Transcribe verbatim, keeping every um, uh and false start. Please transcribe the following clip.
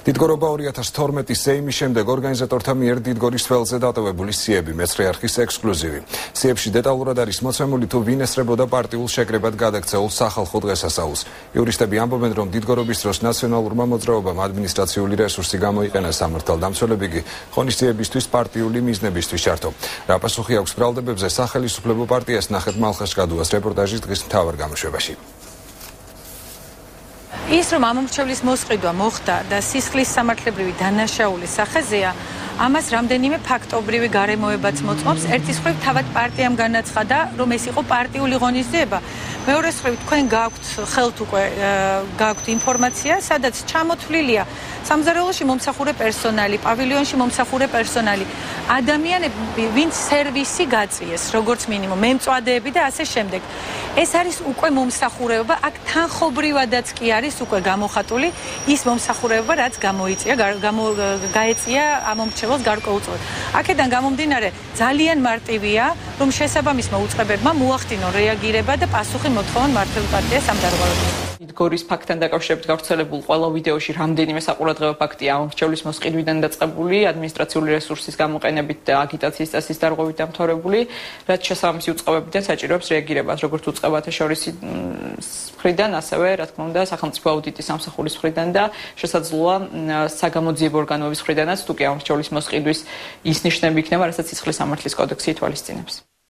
დიდგორობა ორი ათას თორმეტის ზეიმის შემდეგ ორგანიზატორთა მიერ დიდგორის ველზე დატოვებული სიები მეცხრე არხის ექსკლუზივი. სიებში დეტალურად არის მოცემული თუ ვინ ესწრებოდა პარტიულ შეკრებად გადაქცეულ სახალხო დღესასწაულს. იურისტები ამბობენ, რომ დიდგორობის დროს ნაციონალურმა მოძრაობამ ადმინსიტრაციული რესურსი გამოიყენა სამართალდამცველები კი ღონისძიებისთვის პარტიული მიზნებისთვის ჩართო. რა პასუხი აქვს ბრალდებებზე სახელმწიფო პარტიას ნახეთ მალხაშკადუას რეპორტაჟის დღის მთავარ გამოშვებაში. ის რომ ამომრჩევლის მოსყიდვა მოხდა და სისხლის სამართლებრივი დანაშაულის სახეზეა, ამას რამდენიმე ფაქტობრივი გარემოებაც მოწმობს. ერთის მხრივ თავად პარტიამ განაცხადა, რომ ეს იყო პარტიული ღონისძიება. მეორეს მხრივ თქვენ გაქვთ ხელთ უკვე გაქვთ ინფორმაცია, სადაც ჩამოთვლილია სამზარეულოში მომსახურე პერსონალი, პავილიონში მომსახურე პერსონალი, ადამიანები, ვინც სერვისი გაწიეს, როგორც მინიმუმ, მემწვადეები და ასე შემდეგ. ეს არის უკვე მომსახურება, აქ თანხობრივადაც კი არის უკვე გამოხატული ის მომსახურება, რაც გამოიწია, გამო, გაეწია ამომრჩეველს გარკვეულწილად. აქედან გამომდინარე, ძალიან მარტივია, რომ შესაბამისმა უწყებებმა მოახდინონ რეაგირება და პასუხი მოთხოვონ მმართველ პარტიას ამ დარღვევებში. დიდგორის ფაქტთან დაკავშირებით გავრცელებულ ყველა ვიდეოში რამდენიმე საყურადღებო ფაქტია ამომრჩევლის მოსყიდვიდან დაწყებული, ადმინსტრაციული რესურსის გამოყენებით და აგიტაციის წესის დარღვევით დამთავრებული, რაც შესაბამისი უწყებებიდან საჭიროებს რეაგირებას, როგორც უწყებათა შორის მხრიდან, ასევე, რა თქმა უნდა, სახელმწიფო აუდიტის სამსახურის მხრიდან და შესაძლოა საგამოძიებო ორგანოების მხრიდანაც, თუ კი ამომრჩევლის მოსყიდვის ის ნიშნები იქნება, რასაც სისხლის სამართლის კოდექსი ითვალისწინებს.